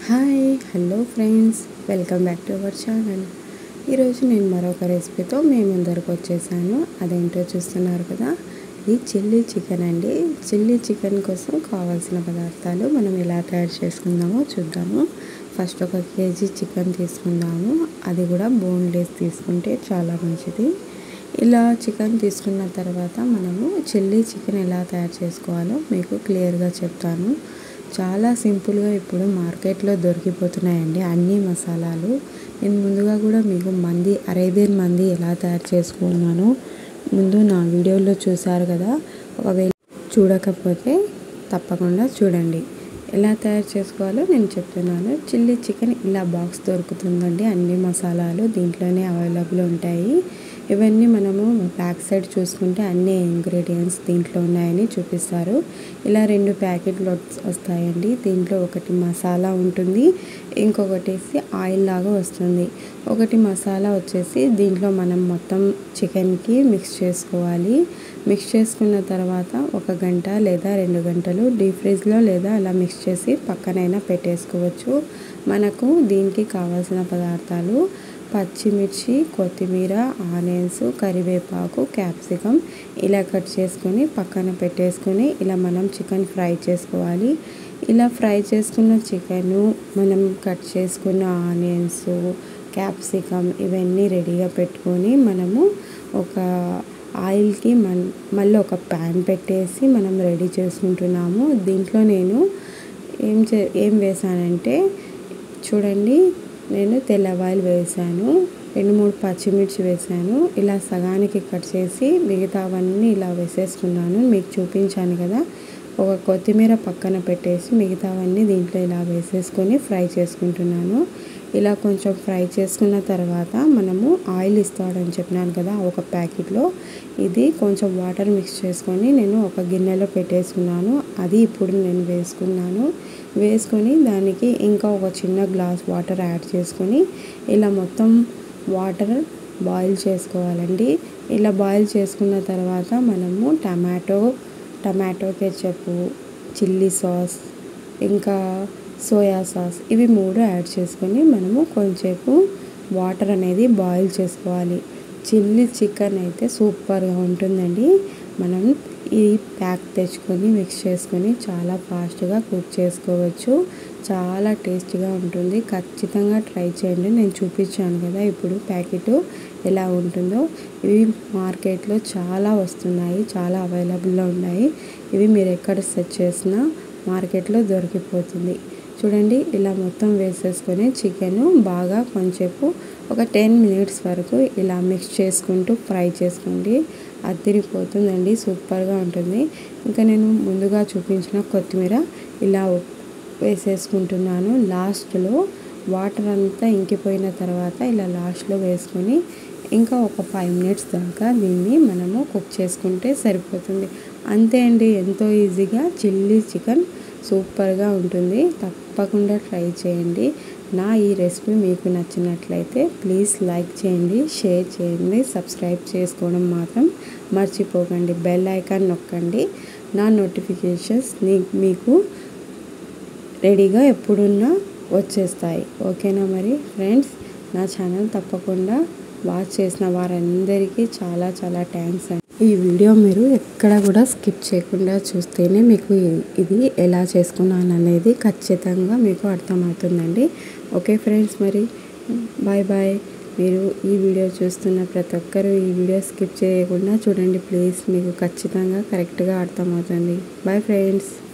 Hi hello friends, welcome back to our channel. ఈరోజు నేను మరొక రెసిపీతో మీ ముందరకు వచ్చేసాను. అదేంటో చూస్తున్నారు కదా, ఇది చిల్లీ చికెన్ అండి. చిల్లీ చికెన్ కోసం కావాల్సిన పదార్థాలు మనం ఎలా తయారు చేసుకుందామో చూద్దాము. ఫస్ట్ 1 కేజీ చికెన్ తీసుకుందాము. అది కూడా బోన్లెస్ తీసుకుంటే చాలా మంచిది. ఇలా చికెన్ తీసుకున్న తర్వాత మనము చిల్లీ చికెన్ ఎలా తయారు చేసుకోవాలో మీకు క్లియర్గా చెప్తాను. చాలా సింపుల్గా ఇప్పుడు మార్కెట్లో దొరికిపోతున్నాయండి అన్ని మసాలాలు. నేను ముందుగా కూడా మీకు అరేబియన్ మంది ఎలా తయారు చేసుకున్నానో ముందు నా వీడియోలో చూసారు కదా. ఒకవేళ చూడకపోతే తప్పకుండా చూడండి. ఎలా తయారు చేసుకోవాలో నేను చెప్తున్నాను. చిల్లీ చికెన్ ఇలా బాక్స్ దొరుకుతుందండి. అన్ని మసాలాలు దీంట్లోనే అవైలబుల్ ఉంటాయి. ఇవన్నీ మనము బ్యాక్ సైడ్ చూసుకుంటే అన్ని ఇంగ్రీడియంట్స్ దీంట్లో ఉన్నాయని చూపిస్తారు. ఇలా 2 ప్యాకెట్లు వస్తాయండి. దీంట్లో ఒకటి మసాలా ఉంటుంది, ఇంకొకటి ఆయిల్ లాగా వస్తుంది. ఒకటి మసాలా వచ్చేసి దీంట్లో మనం మొత్తం చికెన్కి మిక్స్ చేసుకోవాలి. మిక్స్ చేసుకున్న తర్వాత 1 గంట లేదా 2 గంటలు డీప్ ఫ్రిడ్జ్లో లేదా అలా మిక్స్ చేసి పక్కనైనా పెట్టేసుకోవచ్చు. మనకు దీనికి కావాల్సిన పదార్థాలు పచ్చిమిర్చి, కొత్తిమీర, ఆనియన్స్, కరివేపాకు, క్యాప్సికమ్ ఇలా కట్ చేసుకొని పక్కన పెట్టేసుకొని ఇలా మనం చికెన్ ఫ్రై చేసుకోవాలి. ఇలా ఫ్రై చేసుకున్న చికెను, మనం కట్ చేసుకున్న ఆనియన్స్, క్యాప్సికమ్ ఇవన్నీ రెడీగా పెట్టుకొని మనము ఒక ఆయిల్కి మళ్ళీ ఒక ప్యాన్ పెట్టేసి మనం రెడీ చేసుకుంటున్నాము. దీంట్లో నేను ఏం వేసానంటే చూడండి, నేను తెల్లవాయిల్ వేసాను, 2-3 పచ్చిమిర్చి వేసాను. ఇలా సగానికి కట్ చేసి మిగతావన్నీ ఇలా వేసేసుకున్నాను. మీకు చూపించాను కదా. ఒక కొత్తిమీర పక్కన పెట్టేసి మిగతావన్నీ దీంట్లో ఇలా వేసేసుకొని ఫ్రై చేసుకుంటున్నాను. ఇలా కొంచెం ఫ్రై చేసుకున్న తర్వాత మనము ఆయిల్ ఇస్తాడని చెప్పినాను కదా, ఒక ప్యాకెట్లో ఇది కొంచెం వాటర్ మిక్స్ చేసుకొని నేను ఒక గిన్నెలో పెట్టేసుకున్నాను. అది ఇప్పుడు నేను వేసుకొని దానికి ఇంకా ఒక చిన్న గ్లాస్ వాటర్ యాడ్ చేసుకొని ఇలా మొత్తం వాటర్ బాయిల్ చేసుకోవాలండి. ఇలా బాయిల్ చేసుకున్న తర్వాత మనము టమాటో కెచప్, చిల్లీ సాస్, ఇంకా సోయా సాస్ ఇవి 3 యాడ్ చేసుకొని మనము కొంచెంసేపు వాటర్ అనేది బాయిల్ చేసుకోవాలి. చిల్లీ చికెన్ అయితే సూపర్గా ఉంటుందండి. మనం ఈ ప్యాక్ తెచ్చుకొని మిక్స్ చేసుకొని చాలా ఫాస్ట్గా కుక్ చేసుకోవచ్చు. చాలా టేస్టీగా ఉంటుంది. ఖచ్చితంగా ట్రై చేయండి. నేను చూపించాను కదా ఇప్పుడు ప్యాకెట్ ఎలా ఉంటుందో. ఇవి మార్కెట్లో చాలా వస్తున్నాయి, చాలా అవైలబుల్లో ఉన్నాయి. ఇవి మీరు ఎక్కడ సెర్చ్ చేసినా మార్కెట్లో దొరికిపోతుంది. చూడండి, ఇలా మొత్తం వేసేసుకొని చికెను బాగా కొంచెంసేపు ఒక 10 మినిట్స్ వరకు ఇలా మిక్స్ చేసుకుంటూ ఫ్రై చేసుకోండి. అదిరిపోతుందండి, సూపర్గా ఉంటుంది. ఇంకా నేను ముందుగా చూపించిన కొత్తిమీర ఇలా వేసేసుకుంటున్నాను. లాస్ట్లో వాటర్ అంతా ఇంకిపోయిన తర్వాత ఇలా లాస్ట్లో వేసుకొని ఇంకా ఒక 5 మినిట్స్ దాకా దీన్ని మనము కుక్ చేసుకుంటే సరిపోతుంది. అంతే అండి, ఎంతో ఈజీగా చిల్లీ చికెన్ సూపర్గా ఉంటుంది. తప్పకుండా ట్రై చేయండి. నా ఈ రెసిపీ మీకు నచ్చినట్లయితే ప్లీజ్ లైక్ చేయండి, షేర్ చేయండి, సబ్స్క్రైబ్ చేసుకోవడం మాత్రం మర్చిపోకండి. బెల్ ఐకాన్ నొక్కండి. నా నోటిఫికేషన్స్ మీకు రెడీగా ఎప్పుడున్నా వచ్చేస్తాయి. ఓకేనా మరి ఫ్రెండ్స్, నా ఛానల్ తప్పకుండా వాచ్ చేసిన వారందరికీ చాలా చాలా థ్యాంక్స్ అండి. ఈ వీడియో మీరు ఎక్కడ కూడా స్కిప్ చేయకుండా చూస్తేనే మీకు ఇది ఎలా చేసుకున్నాను అనేది ఖచ్చితంగా మీకు అర్థమవుతుందండి. ఓకే ఫ్రెండ్స్, మరి బాయ్ బాయ్. మీరు ఈ వీడియో చూస్తున్న ప్రతి ఒక్కరూ ఈ వీడియో స్కిప్ చేయకుండా చూడండి ప్లీజ్. మీకు ఖచ్చితంగా కరెక్ట్గా అర్థమవుతుంది. Bye friends.